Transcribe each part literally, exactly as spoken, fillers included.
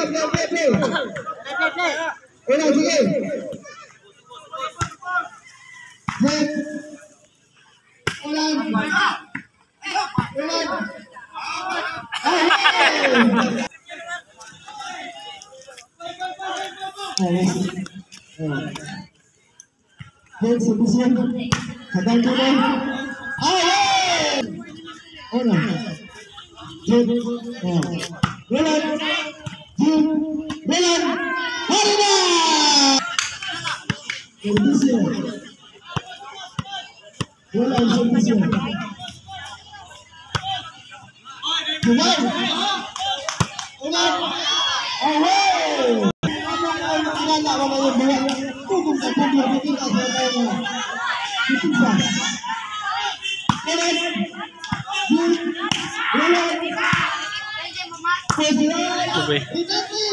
play, play, play. Ulang sikit. Set. Ulang. Ulang. Hold submission. Hadang dulu. Ayo. Ulang. Jut. Ulang. Jut. Ulang. Harina. Submission. Ulang submission. Ulang. Ulang. Ayo. Nak orang yang buat hukum tak boleh kita semua. Itu sah. Kemudian, kemudian, kemudian, kita ni,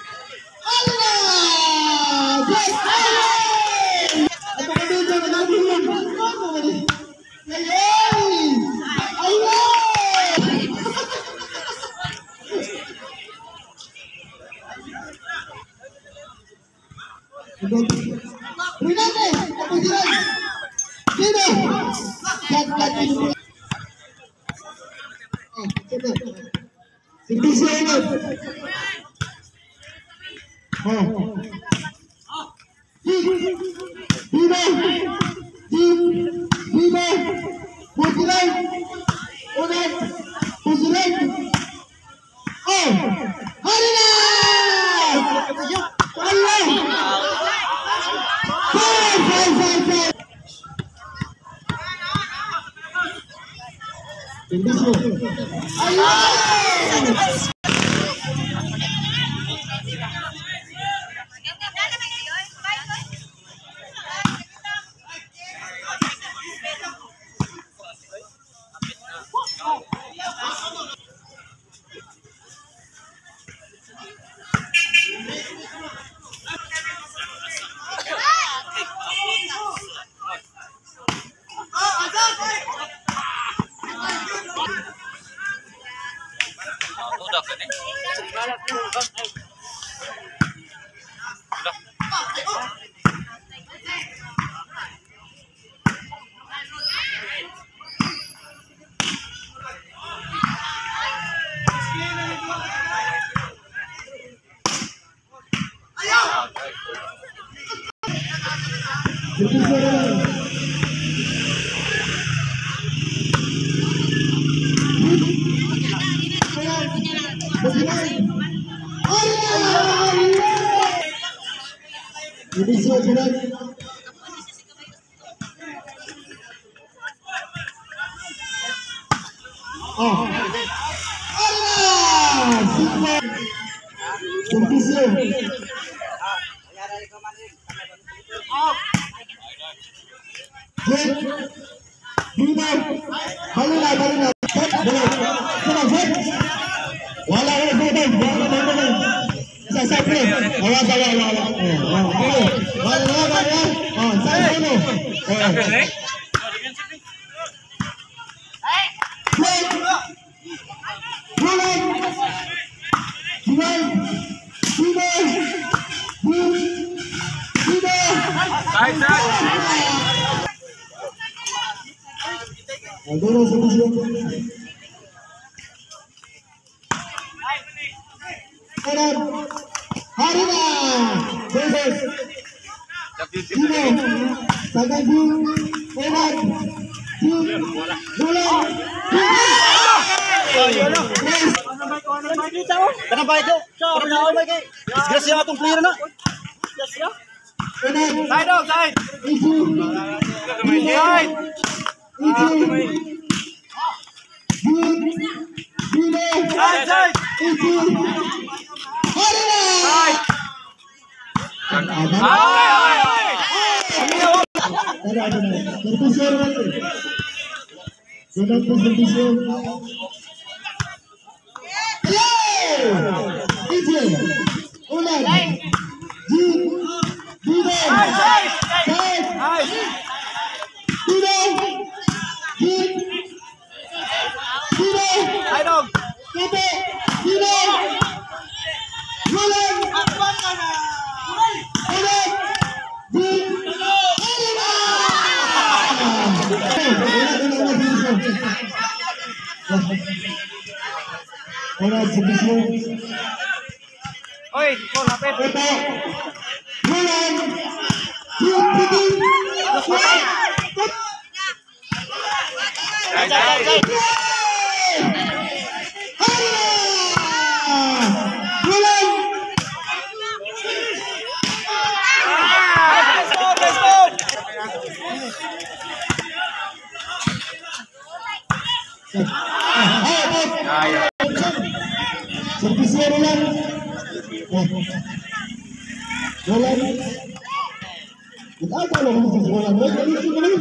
Allah, Allah. Apa kata dia nak bilang? Apa ni? Allah. Brinate, apa jalan? Sini. Kat ini. Ah, cepat. Sisi ini. Ah. Bina. Bina. Bujilan. Udah. Bujilan. Oh. Harina. Allah. Ini sudah. Oh. Allah. Super. Kompetisi. Jet. Bina. Balina, balina. Come on, Jet. Wala, wala, wala, wala, wala. Saya saya play. Awas, awas, awas. Wala, wala, wala. Oh, saya dulu. Play. Play. Play. Play. Side, side. Adoro solution. Kanan. Harina. Beses. Dino. Sagan Jun. Kanan. Jun. Bulan. Kenapa itu? Kenapa itu? Disgresi atong player na. Side dong, side. Itu. Side. Itu. Dino. Side, side. Itu. Harina. Side. Ada ada. Terpisah lagi. Sudah terpisah. Itu. Ulang. Di. Dino. Side. Side. Dino. Di. Dino. Side dong. Kita. Dino. Ulang. Bulan Sebisyo. Oi, kau lapet. Ito. Bulan. Bulan Putih. Jai, jai, jai. Bulan. Sebisyo Bulan. Bulan. Kita apa loh Bulan? Bulan ini Bulan.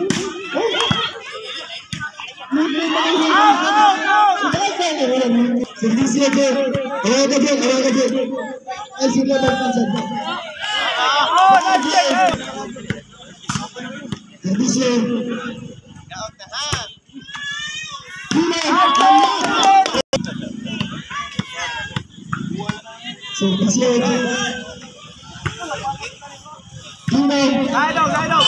Sebisyo ke, awal kecil, awal kecil. Asyik lepas saja. Sebisyo. Sebisyo. Jai đâu, jai đâu.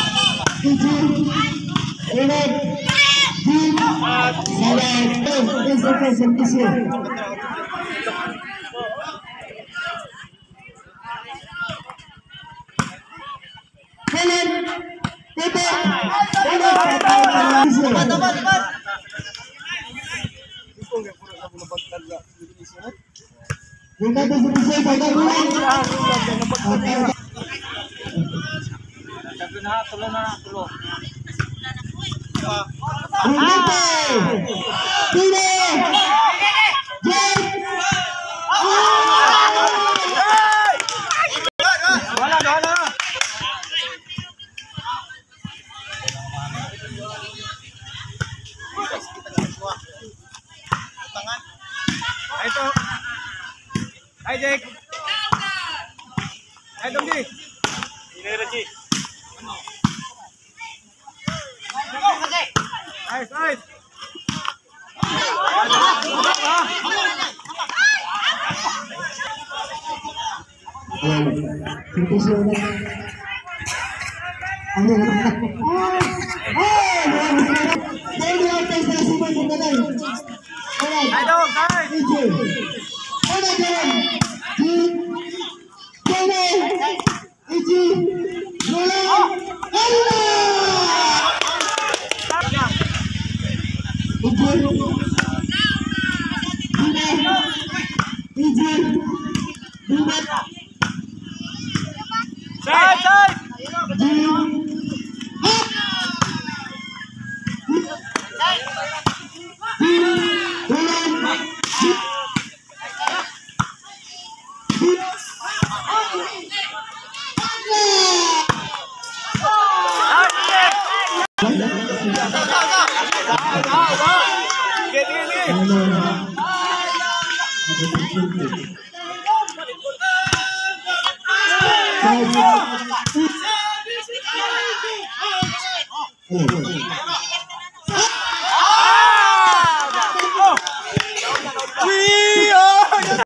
Wala, wala. Ito. Hai Jake. Hai Dongji. Ini Raji. Nice, nice. Hai dong, hai. Sai, sai. Oh,